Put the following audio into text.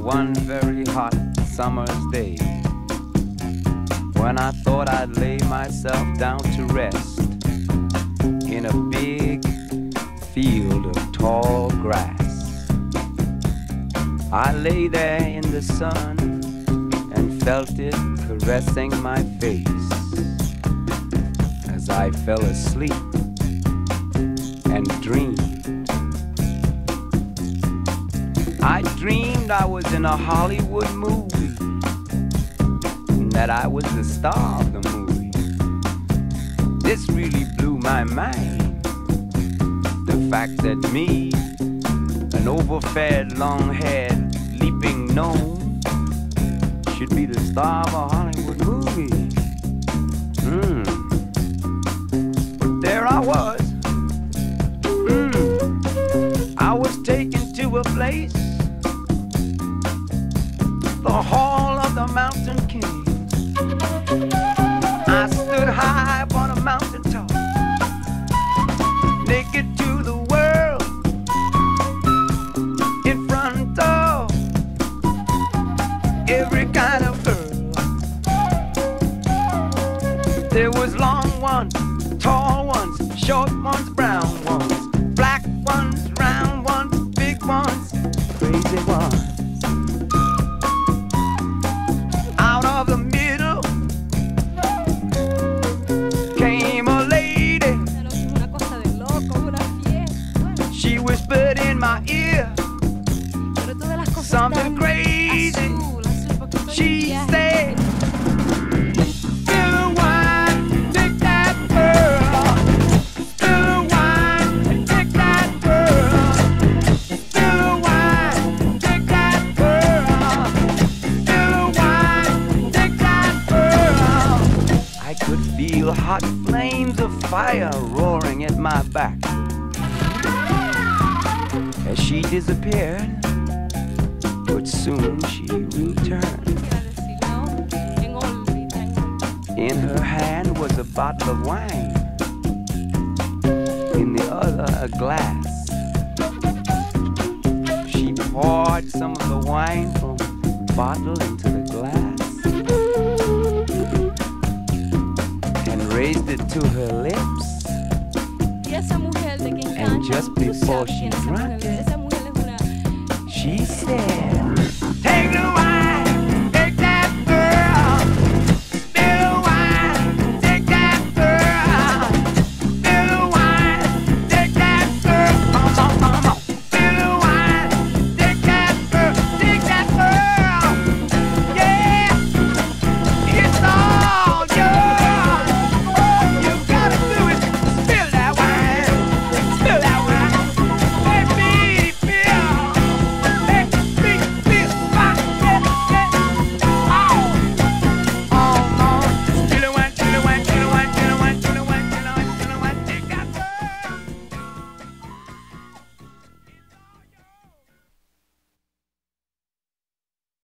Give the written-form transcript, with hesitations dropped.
one very hot summer's day, when I thought I'd lay myself down to rest in a big field of tall grass. I lay there in the sun and felt it caressing my face as I fell asleep and dreamed. I dreamed I was in a Hollywood movie, and that I was the star of the movie. This really blew my mind, the fact that me, an overfed, long-haired, leaping gnome, should be the star of a Hollywood movie. But there I was. I was taken to a place, the Hall of the Mountain King. I stood high upon a mountain top, naked to the world, in front of every kind of girl. There was long ones, tall ones, short ones, brown ones, black ones, round ones, big ones, crazy ones. Out of the middle came a lady. She whispered in my ear something crazy. She said, "Still wine, take that pearl. Still wine, take that pearl. Still wine, take that pearl. Still wine, take that pearl." I could feel hot flames of fire roaring at my back as she disappeared, but soon she returned. In her hand was a bottle of wine, in the other a glass. She poured some of the wine from the bottle into the glass and raised it to her lips. And just before she drank it, she said, "Take the